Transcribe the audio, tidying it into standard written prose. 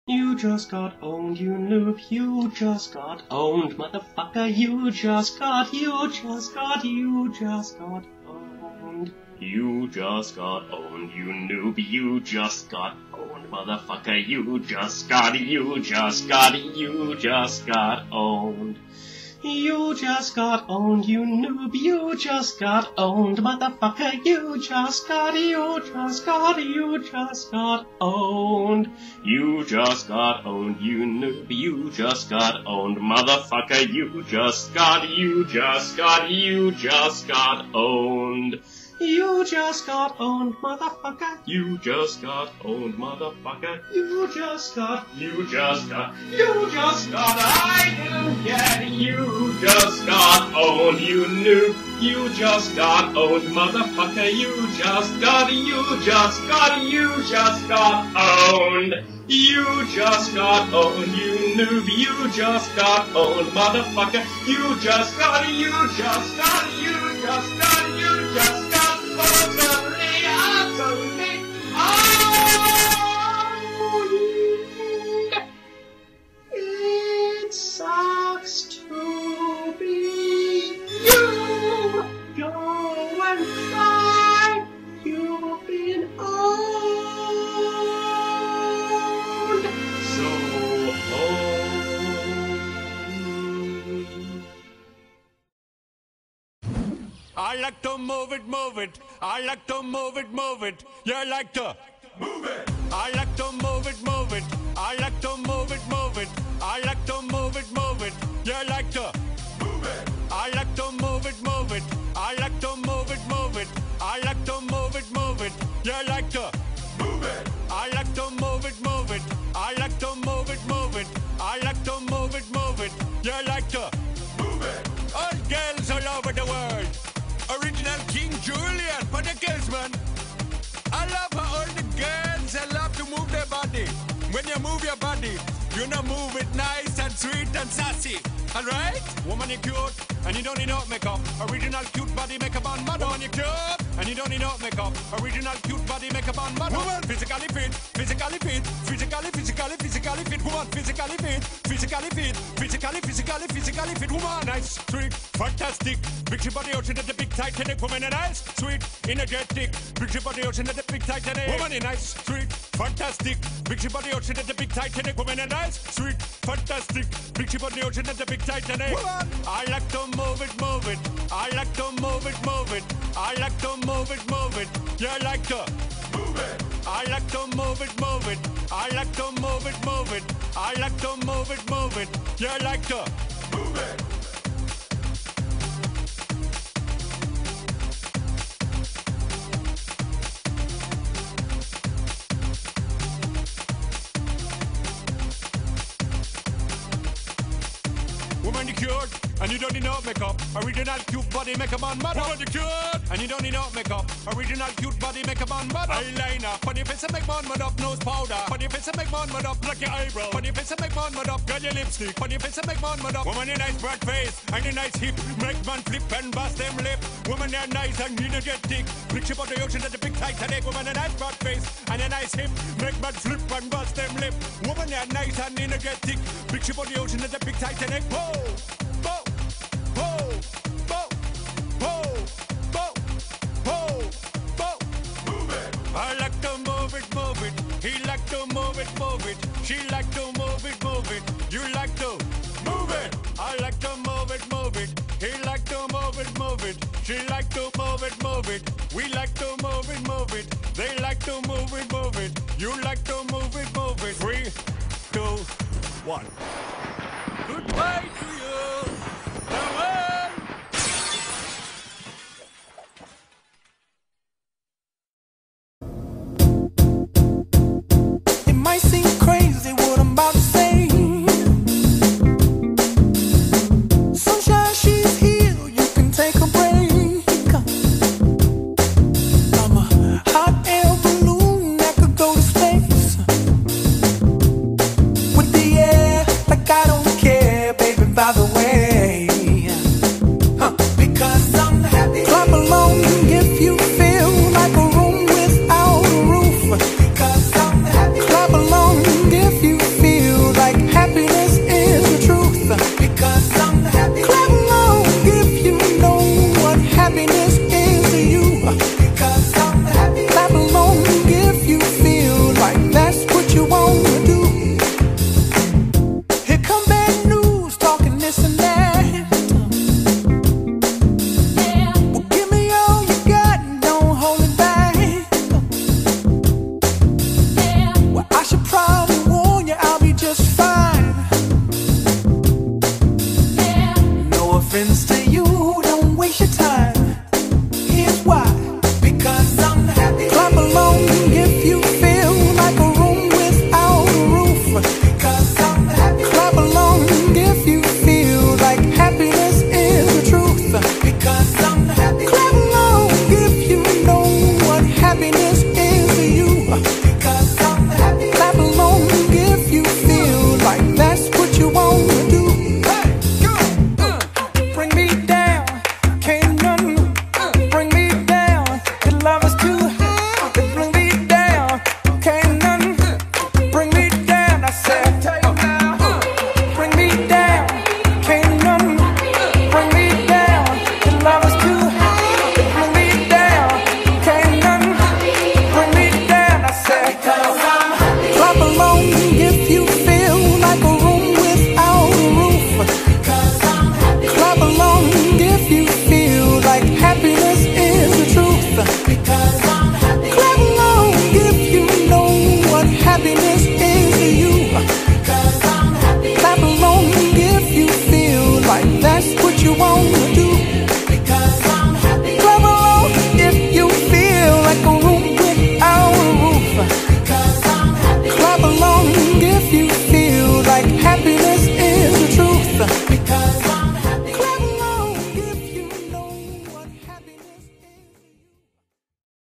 You just got owned, you noob, you just got owned, motherfucker, you just got owned. You just got owned, you noob, you just got owned, motherfucker, you just got owned. You just got owned, you noob, you just got owned, motherfucker, you just got owned. You just got owned, you noob, you just got owned, motherfucker, you just got owned. You just got owned, motherfucker. You just got owned, motherfucker. You just got, I didn't get it. You just got owned, you noob. You just got owned, motherfucker. You just got owned. You just got owned, you noob. You just got owned, motherfucker. You just got utterly owned. It sucks to be you. Go and cry. You've been owned. So I like to move it. I like to move it. You like to move it. I like to move it. I like to move it. I like to move it. You like to move it. I like to move it. I like to move it. I like to move it. You like to move it. I like to move it. I like to move it. I like to move it. You like to move it. All girls all over the world. Original King Julian for the girls, man. I love how all the girls they love to move their body. When you move your body, you know move it nice and sweet and sassy. Alright? Woman, you cute and you don't need no makeup. Original cute body makeup on model. Woman, you cute and you don't need no makeup. Original cute body makeup on model. Woman, physically fit. Woman, physically fit. Woman, physically fit. Woman, nice, sweet, fantastic. Big body ocean at the big Titanic. Woman, nice, sweet, energetic. Big body ocean at the big Titanic. Woman, nice, sweet, fantastic. Big body ocean at the big Titanic. Woman, nice, sweet, fantastic. Big body ocean at the big Titanic. Woman, I like to move it. I like to move it. I like to move it. You like to move it. I like to move it. I like to move it. I like to move it. You like to move it. Woman, you cute, and you don't need no makeup. Original cute body makeup on model. Woman, you cute, and you don't need no makeup. Original cute body makeup on model. Eyeliner, funny face and make man mud up. Nose powder, funny face and make man mud up. Black your eyebrow, funny face and make man mud up. Girl, your lipstick, funny face and make man mud up. Woman, you nice broad face and a nice hip. Make man flip and bust them lip. Woman, you're nice and energetic. Big ship on the ocean at the big Titanic. Woman, a nice broad face and a nice hip. Make man flip and bust them lip. Woman, you're nice and energetic. Big ship on the ocean at the big Titanic. Whoa. I like to move it. He like to move it. She like to move it. You like to move it. I like to move it. He like to move it. She like to move it. We like to move it. They like to move it. You like to move it. 3, 2, 1.